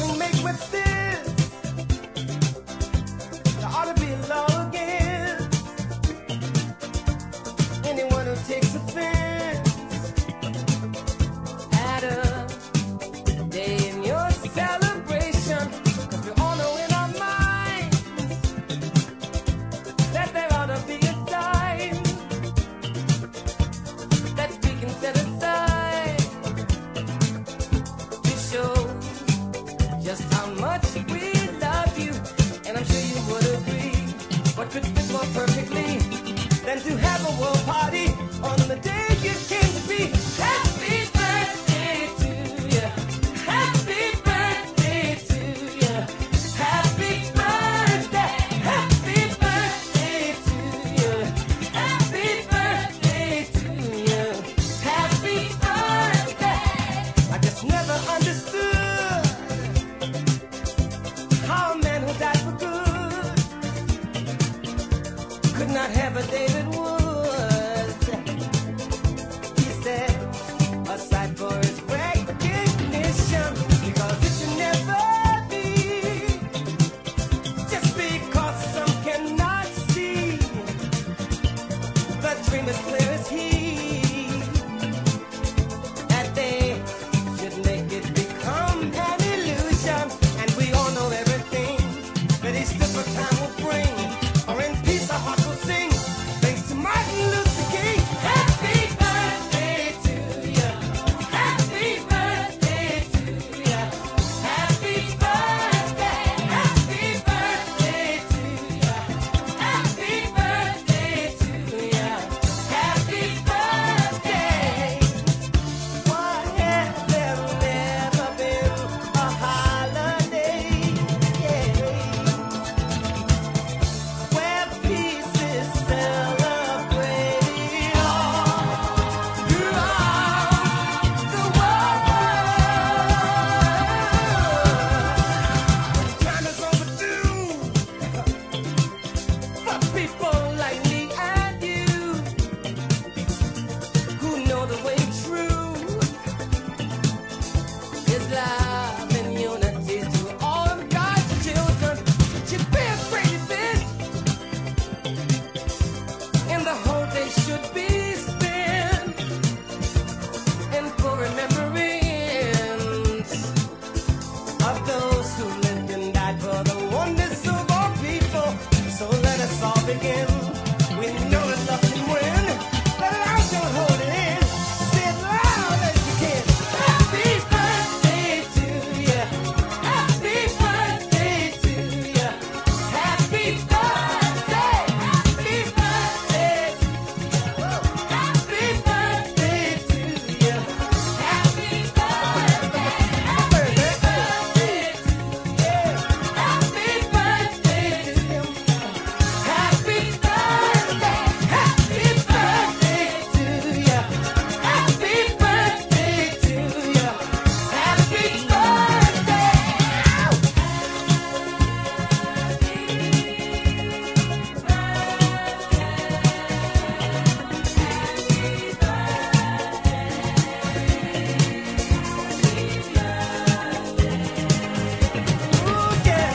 can make what sense. There ought to be law against anyone who takes offense at a day in your celebration. 'Cause we all know in our minds that there ought to be a time that we can set aside to show just how much we love you. And I'm sure you would agree, what could fit more perfectly than to have a world party on the day you came to be. Happy birthday to you. Happy birthday to you. Happy birthday. Happy birthday to you. Happy birthday to you. Happy birthday. I just never understood how a man who died for good could not have a David Woods. He said, aside for his recognition, because it should never be just because some cannot see the dream as clear as he, that they should make it become an illusion. And we all know everything that each different time will bring, or in peace our heart will sing. Thanks to Martin Luther King. Happy birthday to you. Happy birthday to you. Happy birthday. Happy birthday to you. Happy birthday to you. Happy birthday. Why has there never been a holiday? Where peace is celebrated all throughout the world. Time is overdue for people like me and you who know the way true is love and unity to all of God's children. You be afraid of it, and the whole day should be spent in full remembrance of those who lived and died for the oneness of all people. So let us all begin. We know that love can win. Let it out, don't hold it in. Say it loud as you can. Happy birthday to you. Happy birthday to you. Happy birthday. Happy birthday. Happy birthday to you. Happy birthday. Happy birthday to you. Happy birthday to you. Happy birthday. Happy birthday to you. Happy birthday to you. Happy Ooh, yeah.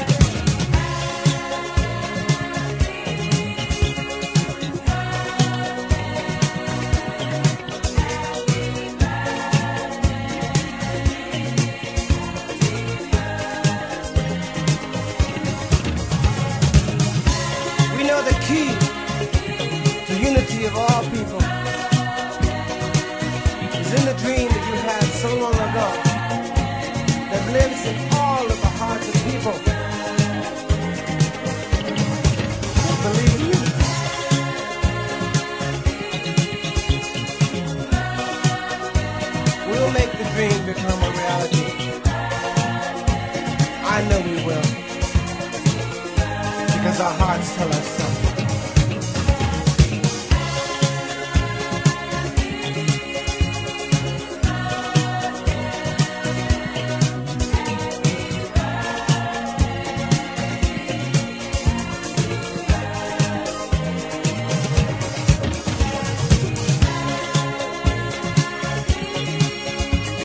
We know the key to unity of all people is in the dream that you had so long ago that lives in all of the hearts of people who believe in unity. We'll make the dream become a reality. I know we will, because our hearts tell us so.